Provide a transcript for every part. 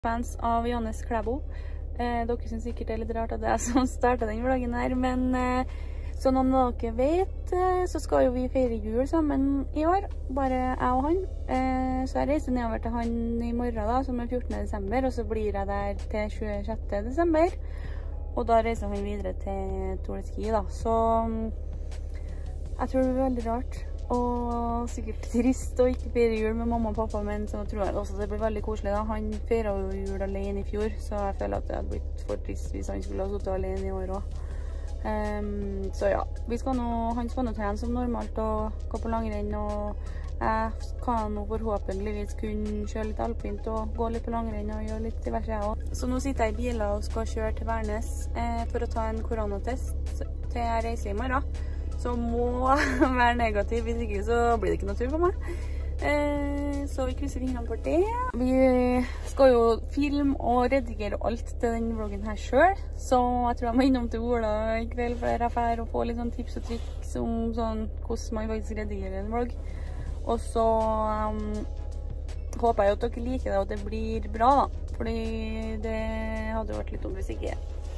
Fans av Johannes Klæbo. Dere synes sikkert det er litt rart at det er jeg som startet den vloggen her, men sånn om dere vet, så skal jo vi feire jul sammen i år, bare jeg og han. Så jeg reiser nedover til han i morgen da, som er 14. desember, og så blir jeg der til 26. desember. Og da reiser han videre til Tour de Ski da, så jeg tror det blir veldig rart. Og sikkert trist å ikke feire jul med mamma og pappa, men så tror jeg også det blir veldig koselig da. Han feiret jo jul alene i fjor, så jeg føler at det hadde blitt for trist hvis han skulle ha sittet alene i år også. Så ja, han skal nå trene som normalt og gå på langrenn, og jeg kan nå forhåpentligvis kunne kjøre litt alpint og gå litt på langrenn og gjøre litt diverse jeg også. Så nå sitter jeg i bilen og skal kjøre til Værnes for å ta en koronatest til jeg reiser i morgen. Så må være negativ, hvis ikke så blir det ikke noe tur for meg. Så vi krysser fingrene på det. Vi skal jo filme og redigere alt til den vloggen her selv, så jeg tror jeg må innom til Ola i kveld for jeg er ferdig og få litt sånn tips og triks om sånn, hvordan man faktisk redigerer en vlogg. Og så håper jeg at dere liker det og at det blir bra da, fordi det hadde vært litt om hvis ikke.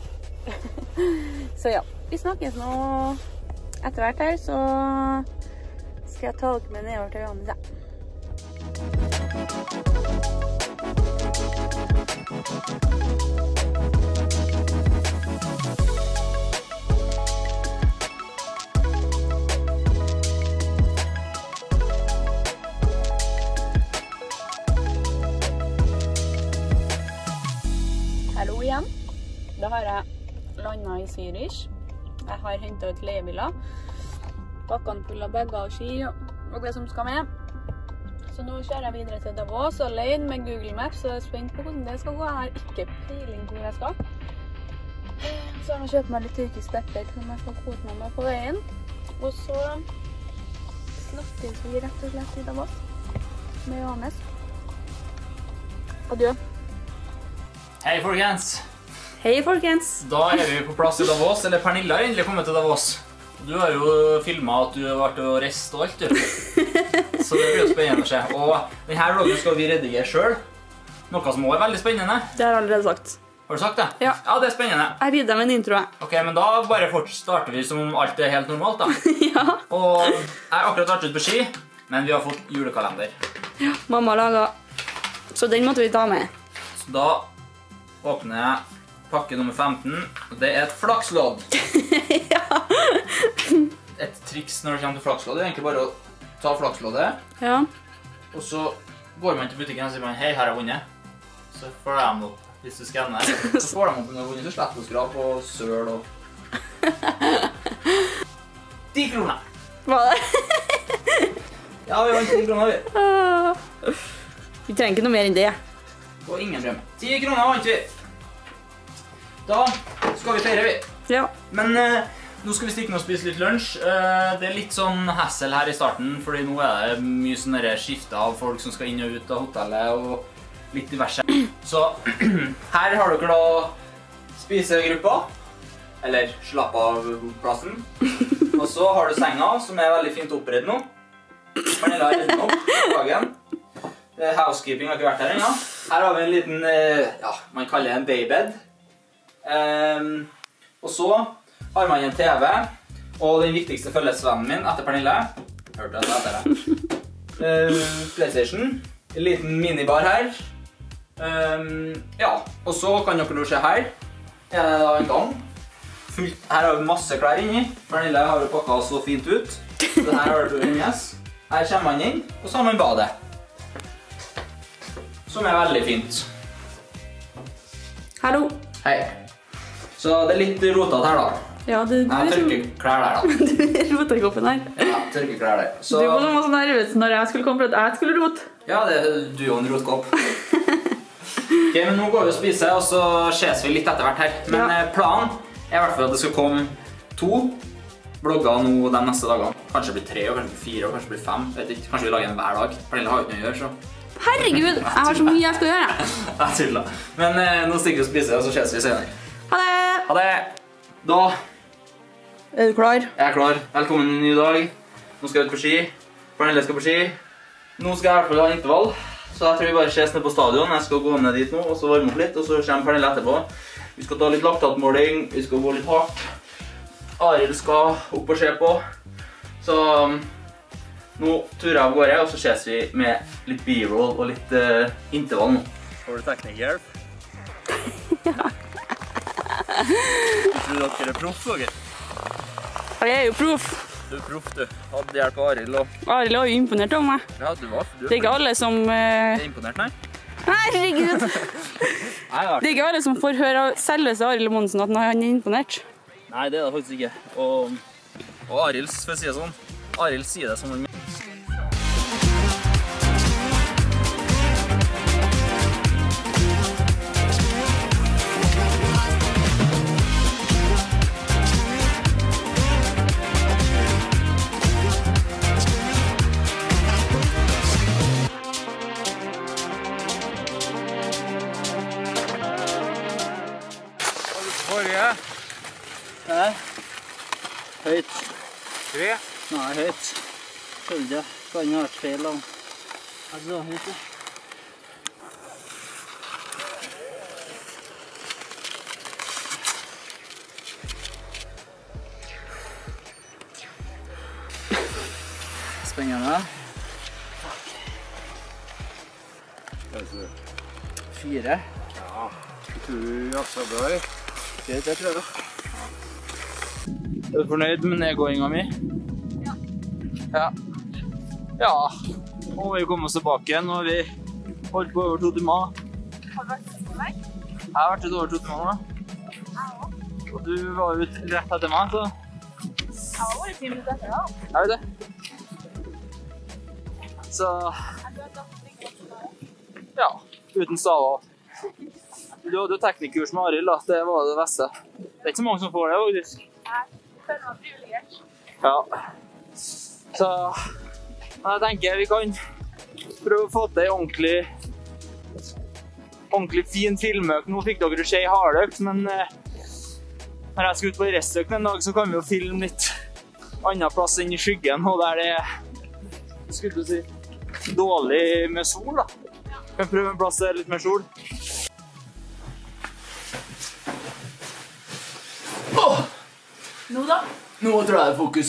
Så ja, vi snakkes nå. Etter hvert her, så skal jeg ta dere med nedover til Johannes. Hallo igjen. Da har jeg landet i Zürich. Jeg har hentet ut leiebiler, pakkene full av bager og ski og det som skal med. Så nå kjører jeg videre til Davos alene med Google Maps, så jeg er spent på hvordan det skal gå. Jeg har ikke peiling på hvor jeg skal. Så har jeg kjøpt meg litt tyrkisk pepper som jeg skal kose meg med på veien. Og så snakkes vi rett og slett i Davos med Johannes. Adjø. Hei folkens! Hei folkens! Da er vi på plass i Davos, eller Pernille har endelig kommet til Davos. Du har jo filmet at du har vært og reist og alt, du. Så det blir jo spennende å se. Og denne vloggen skal vi redigere selv. Noe som også er veldig spennende. Det har jeg allerede sagt. Har du sagt det? Ja. Ja, det er spennende. Jeg gir dem en intro. Ok, men da bare starter vi som om alt er helt normalt da. Ja. Og jeg har akkurat vært ut på ski, men vi har fått julekalender. Ja, mamma laget. Så den måtte vi ta med. Så da åpner jeg pakke nummer 15, og det er et flakslodd. Ja. Et triks når det kommer til flakslodd er egentlig bare å ta flaksloddet. Ja. Og så går man til butikken og sier man, hei, her har jeg vunnet. Så får de opp, hvis du skanner. Så får de opp når du har vunnet, så slipper du skrap og søl og... 10 kroner! Hva er det? Ja, vi vant 10 kroner, vi. Vi trenger ikke noe mer enn det. Og ingen premie. 10 kroner vant vi. Da skal vi feire, vi. Ja. Men nå skal vi stikke og spise litt lunsj. Det er litt sånn hassel her i starten, fordi nå er det mye sånne skifter av folk som skal inn og ut av hotellet og litt diverse. Så her har dere da spisegruppa, eller slapp av plassen. Og så har du senga, som er veldig fint oppredd nå. Pernille har reddet den opp på dagen. Housekeeping har ikke vært her ennå. Her har vi en liten, ja, man kaller det en daybed. Og så har man en TV, og den viktigste følgesvennen min etter Pernille, hørte jeg etter det, PlayStation, en liten minibar her, ja, og så kan dere nå se her, er det da en gang, her har vi masse klær inni, Pernille har jo pakket så fint ut, så her har du hennes, her kommer man inn, og så har man badet, som er veldig fint. Hallo. Hei. Så det er litt rotet her da. Ja, du jeg tørker klær der da. Du rotet i koppen her. Ja, tørker klær der. Så... Du var så nervøs når jeg skulle komme for at jeg skulle rote. Ja, det er du og en rotkopp. Ok, men nå går vi og spiser, og så ses vi litt etter hvert her. Men planen er i hvert fall at det skal komme 2 vlogger nå de neste dagene. Kanskje det blir 3, og kanskje det blir 4, og kanskje det blir 5. Vet ikke, kanskje vi lager en hver dag. Pernille har ikke noe å gjøre, så... Herregud, jeg har så mye jeg skal gjøre. Jeg tuller. Men nå stikker vi og spiser, og så ses vi senere. Ha det! Ha det! Da er du klar? Jeg er klar. Velkommen til en ny dag. Nå skal jeg ut på ski. Pernille skal på ski. Nå skal jeg i hvert fall ha intervall. Så jeg tror vi bare ses ned på stadion. Jeg skal gå ned dit nå, og så varme opp litt, og så kommer Pernille etterpå. Vi skal ta litt laktatmåling, vi skal gå litt hardt. Arild skal opp og se på. Så nå turer jeg av gårde, og så ses vi med litt b-roll og litt intervall nå. Får du teknikkhjelp? Ja. Tror du dere er proff, dere? Jeg er jo proff. Du er proff, du. Hadde hjelp av Arild og... Arild har jo imponert om meg. Ja, du var. Det er ikke alle som... Er imponert, nei? Herregud! Det er ikke alle som får høre av selveste Arild Monsen at han er imponert. Nei, det er det faktisk ikke. Og Arild, for å si det sånn, Arild sier det som han... Forrige? Hæ? Høyt. 3? Nei, høyt. Skjønner ikke. Kan jo ha vært feil da. Altså, høyt da. Spennende. 4. Ja. Tror du jaksa bra, eller? Det tror jeg. Er du fornøyd med nedgåingen min? Ja. Ja. Ja. Nå har vi kommet oss tilbake igjen, og vi holdt på over 2 timer. Har du vært på vei? Jeg har vært ute over 2 timer nå. Og du var ute rett etter meg, så... Jeg har vært 10 minutter etter da. Jeg vet det. Så... Ja, uten staver. Du hadde jo teknikkurs med Arild, da. Det var det beste. Det er ikke så mange som får det, faktisk. Nei, jeg føler meg privilegert. Ja. Så... Men jeg tenker vi kan prøve å få til en ordentlig fin filmøk. Nå fikk dere se i hardøkt, men når jeg skal ut på restøk en dag, så kan vi jo filme litt annen plass enn i skyggen, og der det er, skulle du si, dårlig med sol, da. Vi kan prøve en plass der litt mer sol. Nå da? Nå tror jeg det er fokus.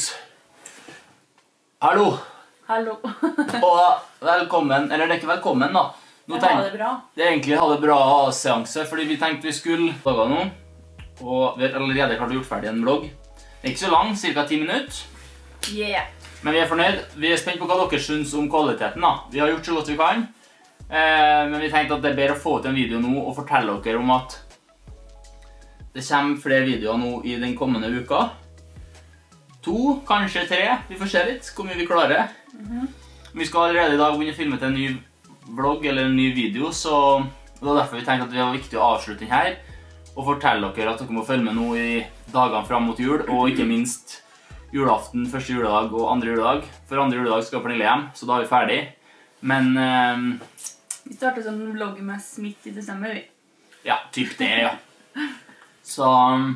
Hallo! Hallo. Og velkommen, eller det er ikke velkommen da. Nå Ha det bra. Det er egentlig ha det bra seanse, fordi vi tenkte vi skulle lage nå. Og vi har allerede klart å gjort ferdig en vlogg. Det er ikke så lang, cirka 10 minutter. Yeah. Men vi er fornøyd. Vi er spent på hva dere synes om kvaliteten da. Vi har gjort så godt vi kan. Men vi tenkte at det er bedre å få ut en video nå og fortelle dere om at det kommer flere videoer nå i den kommende uka. 2, kanskje 3. Vi får se litt hvor mye vi klarer. Vi skal allerede i dag begynne å filme til en ny vlogg eller en ny video, så det var derfor vi tenkte at det var viktig å avslutte den her og fortelle dere at dere må følge med nå i dagene frem mot jul, og ikke minst julaften, første juledag og andre juledag. For andre juledag skal Pernille hjem, så da er vi ferdig. Men... Vi startet sånn vlogg med smitt i desember, vi. Ja, typ det, ja. Så...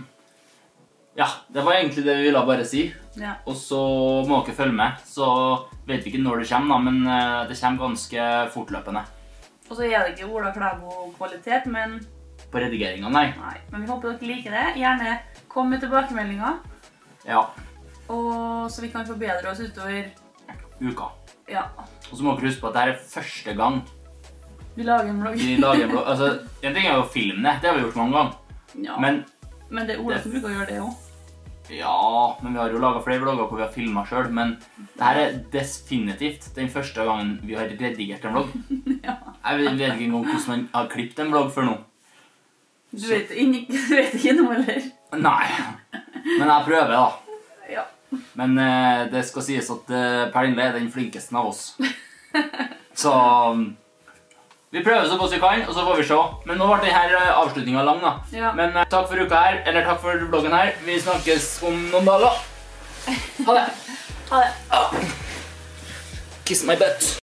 Ja, det var egentlig det vi ville bare si. Ja. Og så må dere følge med, så vet vi ikke når det kommer da, men det kommer ganske fortløpende. Og så er det ikke Ola Klæbo-kvalitet, men... På redigeringen, nei. Nei, men vi håper dere liker det. Gjerne kom med tilbakemeldinger. Ja. Og så vi kan forbedre oss utover... Uka. Ja. Og så må dere huske på at dette er første gang Vi lager en vlogg. vi lager en vlogg. Altså, en ting er jo å filme det, det har vi gjort mange ganger. Ja. Men det er Ola som bruker å gjøre det også. Ja, men vi har jo laget flere vlogger hvor vi har filmet selv, men dette er definitivt den første gangen vi har redigert en vlogg. Ja. Jeg vet ikke engang hvordan man har klippet en vlogg før nå. Du vet ikke noe, eller? Nei, men jeg prøver da. Ja. Men det skal sies at Pernille er den flinkeste av oss. Så vi prøver så godt vi kan, og så får vi se. Men nå ble denne avslutningen lang da. Ja. Men takk for uka her, eller takk for vloggen her. Vi snakkes om noen dager. Ha det. Ha det. Kiss my butt.